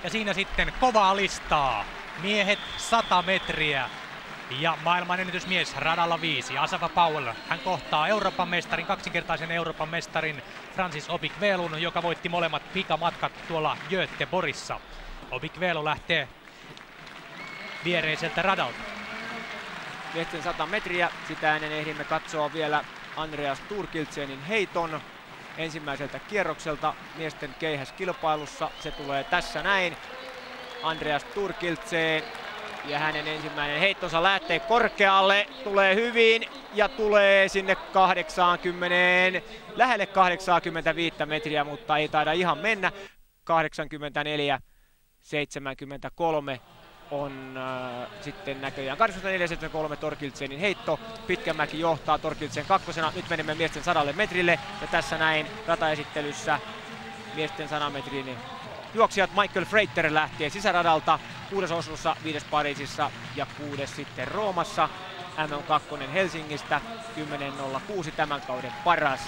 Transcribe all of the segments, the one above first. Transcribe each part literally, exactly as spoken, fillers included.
Ja siinä sitten kovaa listaa. Miehet sata metriä. Ja maailmanennätysmies radalla viisi. Asafa Powell. Hän kohtaa Euroopan mestarin, kaksinkertaisen Euroopan mestarin Francis Obikwelun, joka voitti molemmat pikamatkat tuolla Göteborgissa. Obikwelu lähtee viereiseltä radalta. Miesten sata metriä. Sitä ennen ehdimme katsoa vielä Andreas Thorkildsenin heiton ensimmäiseltä kierrokselta miesten keihäskilpailussa. Se tulee tässä näin. Andreas Thorkildsen ja hänen ensimmäinen heittonsa lähtee korkealle, tulee hyvin ja tulee sinne kahdeksankymmentä, lähelle kahdeksankymmentäviisi metriä, mutta ei taida ihan mennä. kahdeksankymmentäneljä seitsemänkymmentäkolme on äh, sitten näköjään kahdeksankymmentäneljä seitsemänkymmentäkolme Thorkildsenin heitto. Pitkämäki johtaa Thorkildsen kakkosena. Nyt menemme miesten sadalle metrille ja tässä näin rataesittelyssä miesten sadan metrin juoksijat. Michael Freiter lähtee sisäradalta, kuudes Oslossa, viides Pariisissa ja kuudes sitten Roomassa. M M kaksi Helsingistä, kymmenen nolla kuusi tämän kauden paras.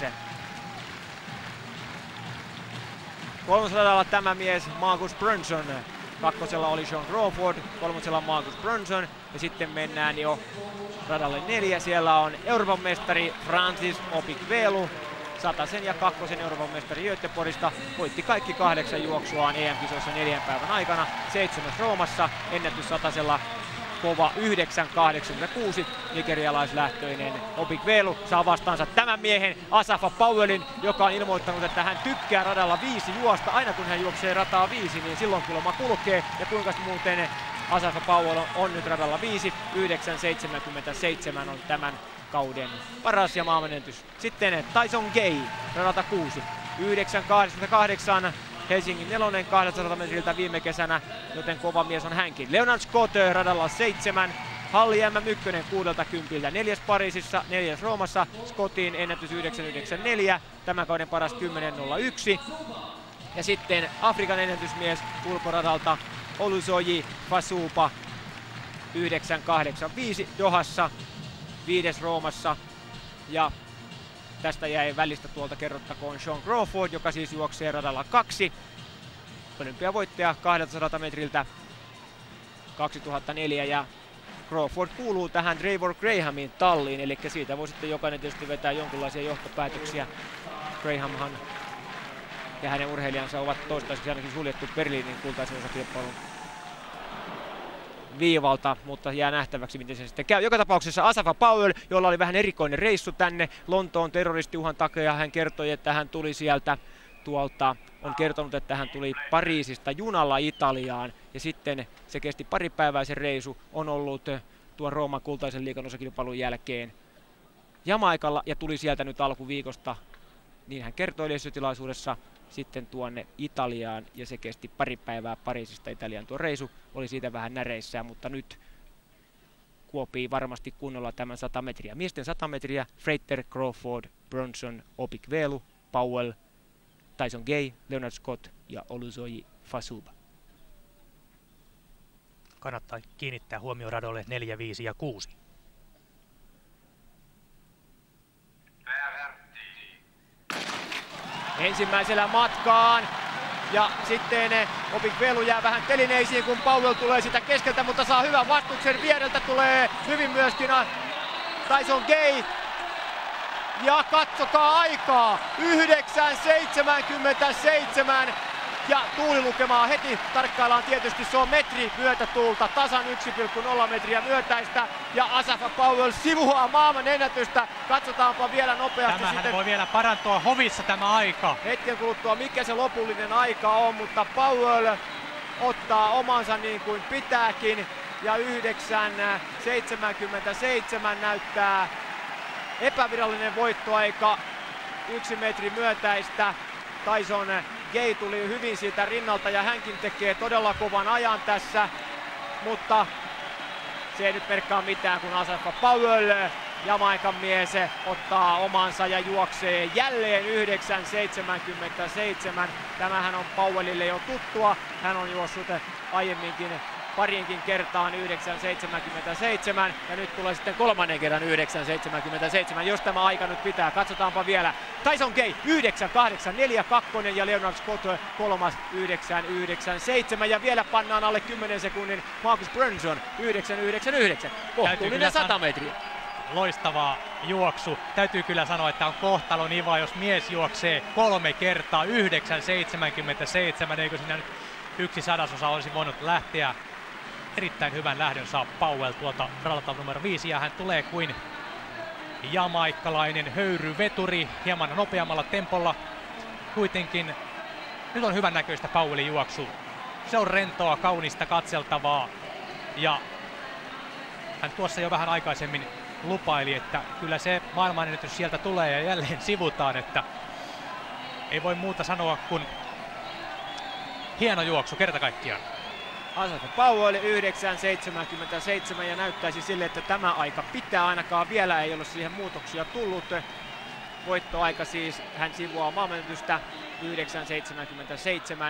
Kolmosradalla tämä mies Marcus Brunson. Kakkosella oli Sean Crawford, kolmosella Marcus Brunson ja sitten mennään jo radalle neljä. Siellä on Euroopan mestari Francis Obikwelu. Satasen ja kakkosen Euroopan mestari Göteborgista, voitti kaikki kahdeksan juoksuaan E M-kisoissa neljän päivän aikana. Seitsemäs Roomassa, ennätyssatasella kova yhdeksän kahdeksankymmentäkuusi, nigerialaislähtöinen Obikwelu saa vastaansa tämän miehen Asafa Powellin, joka on ilmoittanut, että hän tykkää radalla viisi juosta. Aina kun hän juoksee rataa viisi, niin silloin kulma kulkee. Ja kuinka muuten Asafa Powell on nyt radalla viisi, yhdeksän seitsemänkymmentäseitsemän on tämän kauden paras ja maailmanennätys. Sitten Tyson Gay radalta kuusi, yhdeksän kahdeksankymmentäkahdeksan, Helsingin nelonen kaksisataa metriltä viime kesänä, joten kova mies on hänkin. Leonard Scott radalla seitsemän, Halli M yksi kuusikymmentä, neljäs Pariisissa, neljäs Roomassa, Scottin ennätys yhdeksän yhdeksänkymmentäneljä, tämän kauden paras kymmenen nolla yksi. Ja sitten Afrikan ennätysmies ulkoradalta Olusoji Fasupa yhdeksän kahdeksankymmentäviisi Dohassa, viides Roomassa ja tästä jäi välistä tuolta kerrottakoon Sean Crawford, joka siis juoksee radalla kaksi. Olympiavoittaja kahdeltasadalta metriltä kaksituhattaneljä ja Crawford kuuluu tähän Trevor Grahamin talliin, eli siitä voi sitten jokainen tietysti vetää jonkinlaisia johtopäätöksiä. Grahamhan ja hänen urheilijansa ovat toistaiseksi ainakin suljettu Berliinin kultaisen osakilpailun viivalta, mutta jää nähtäväksi, miten se sitten käy. Joka tapauksessa Asafa Powell, jolla oli vähän erikoinen reissu tänne Lontoon terroristiuhan takia, hän kertoi, että hän tuli sieltä tuolta, on kertonut, että hän tuli Pariisista junalla Italiaan ja sitten se kesti pari päivää se reisu, on ollut tuon Rooman kultaisen liigan osakilpailun jälkeen Jamaikalla ja tuli sieltä nyt alkuviikosta, niin hän kertoi lehdistötilaisuudessa, sitten tuonne Italiaan ja se kesti pari päivää Pariisista Italiaan. Tuo reisu oli siitä vähän näreissään, mutta nyt kuopii varmasti kunnolla tämän sata metriä. Miesten sata metriä, Freiter, Crawford, Brunson, Obikwelu, Powell, Tyson Gay, Leonard Scott ja Olusoji Fasuba. Kannattaa kiinnittää huomioon radolle neljä, viisi ja kuusi. Ensimmäisellä matkaan ja sitten Obikwelu jää vähän telineisiin, kun Powell tulee sitä keskeltä, mutta saa hyvän vastuksen. Viereltä tulee hyvin myöskin Tyson Gay ja katsokaa aikaa yhdeksän seitsemänkymmentäseitsemän ja tuulilukemaa heti tarkkaillaan tietysti, se on metri myötätuulta, tasan yksi pilkku nolla metriä myötäistä ja Asafa Powell sivuaa maailman ennätystä. Katsotaanpa vielä nopeasti. Tämähän sitten voi vielä parantua hovissa tämä aika. Hetken kuluttua mikä se lopullinen aika on, mutta Powell ottaa omansa niin kuin pitääkin ja yhdeksän seitsemänkymmentäseitsemän näyttää epävirallinen voittoaika, yksi metri myötäistä. Tyson Gay tuli hyvin siitä rinnalta ja hänkin tekee todella kovan ajan tässä, mutta se ei nyt merkkaa mitään, kun Asafa Powell, Jamaikan mies, ottaa omansa ja juoksee jälleen yhdeksän seitsemänkymmentäseitsemän. Tämähän on Powellille jo tuttua, hän on juossut aiemminkin parinkin kertaan yhdeksän seitsemänkymmentäseitsemän ja nyt tulee sitten kolmannen kerran yhdeksän seitsemänkymmentäseitsemän, jos tämä aika nyt pitää. Katsotaanpa vielä. Tyson Gay yhdeksän kahdeksan neljä kakkonen ja Leonard Scott kolmas yhdeksän yhdeksän seitsemän ja vielä pannaan alle kymmenen sekunnin Marcus Brunson yhdeksän yhdeksän yhdeksän. Kohtuullinen sata metriä. Loistava juoksu. Täytyy kyllä sanoa, että on kohtalon iva, jos mies juoksee kolme kertaa yhdeksän seitsemänkymmentäseitsemän, eikö siinä nyt yksi sadasosa olisi voinut lähteä. Erittäin hyvän lähdön saa Powell tuolta radalta numero viisi ja hän tulee kuin jamaikkalainen höyryveturi hieman nopeammalla tempolla. Kuitenkin nyt on hyvän näköistä Powellin juoksu. Se on rentoa, kaunista, katseltavaa ja hän tuossa jo vähän aikaisemmin lupaili, että kyllä se maailmanennätys sieltä tulee ja jälleen sivutaan, että ei voi muuta sanoa kuin hieno juoksu kerta kaikkiaan. Asafa Powell yhdeksän seitsemänkymmentäseitsemän ja näyttäisi sille, että tämä aika pitää, ainakaan vielä ei ole siihen muutoksia tullut. Voittoaika siis, hän sivuaa maailmanennätystä yhdeksän seitsemänkymmentäseitsemän.